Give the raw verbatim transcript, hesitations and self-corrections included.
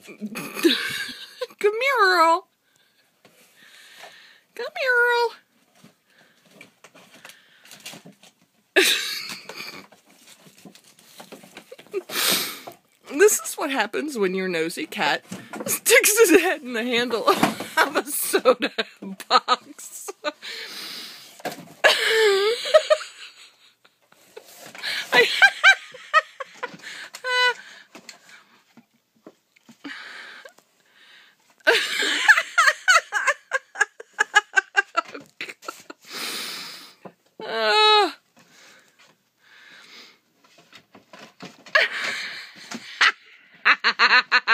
Come here, Earl. Come here, Earl. This is what happens when your nosy cat sticks his head in the handle of a soda box. I uh.